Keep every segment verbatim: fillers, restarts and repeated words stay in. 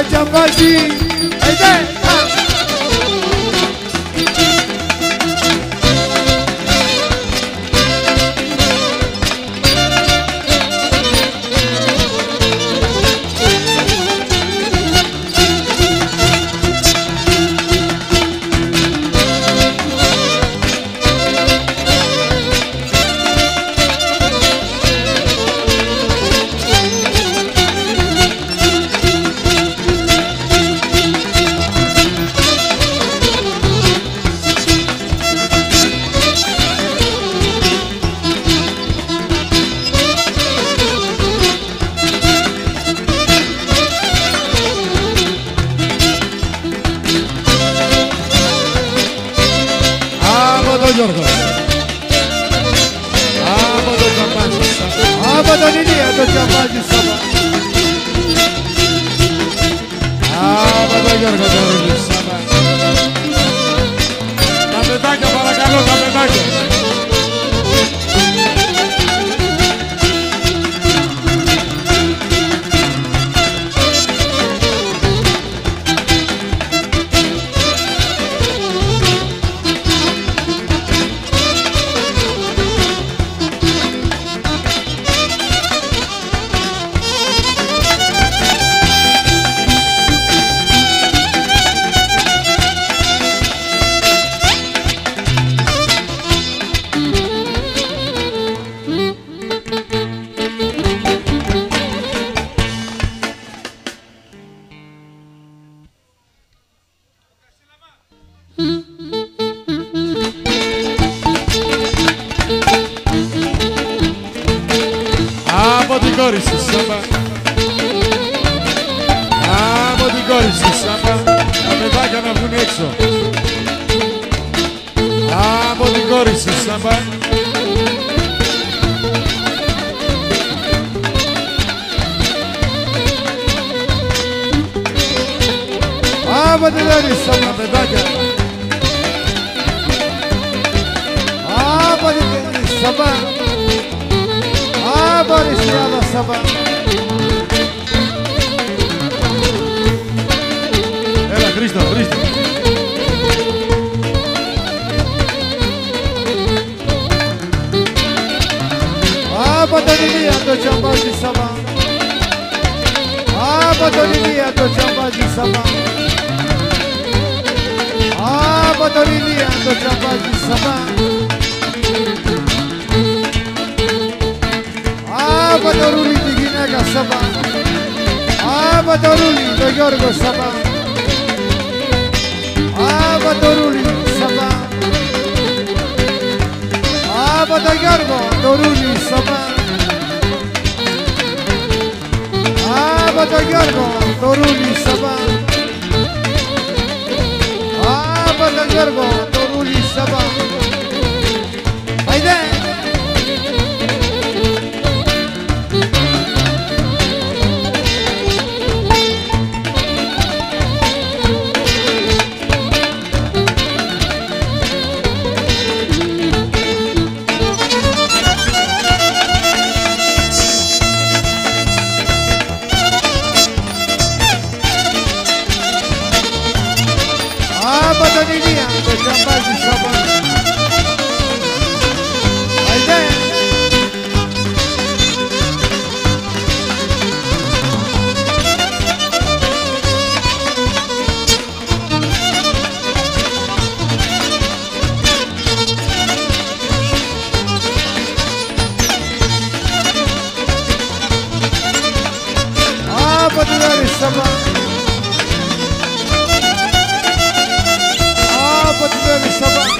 τζαμπάζι. Αϊδέ! Γιώργο. Από το τζαμπάζι Σάβα. Από τον Ηλία το τζαμπάζι Σάβα. Από το Γιώργο το ρούλι Σάβα. Τα παιδάκια παρακαλώ, τα παιδάκια. Από την κόρη σου Σάβα. Από την κόρη σου Σάβα. Τα παιδάκια να βγουν έξω. Από την κόρη σου Σάβα. Από την κόρη σου Τα παιδάκια. Από την κόρη σου Σάβα. Από την κόρη σου Σάβα. Έλα Χρήστο, Χρήστο. Από τον Ηλία το τζαμπάζι Σάβα. Από τον Ηλία το τζαμπάζι Σάβα. Από τον Ηλία το τζαμπάζι Σάβα. Από το ρούλι τη γυναίκα Σάβα. Από το ρούλι το Γιώργο Σάβα. Από το ρούλι Σάβα. Από το Γιώργο το ρούλι Σάβα. Από το Γιώργο το ρούλι Σάβα. Από το Γιώργο το ρούλι Σάβα. Αϊδέ! Από τον Ηλία το τζαμπάζι Σάβα. Αϊδέ! Από την κόρη σου Σάβα. Από την κόρη σου Σάβα.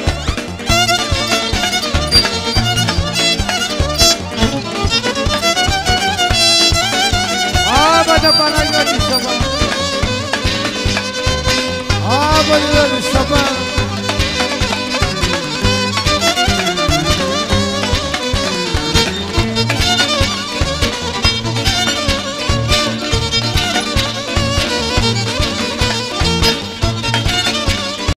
Από το Παναγιώτη Σάβα. Από την κόρη σου Σάβα.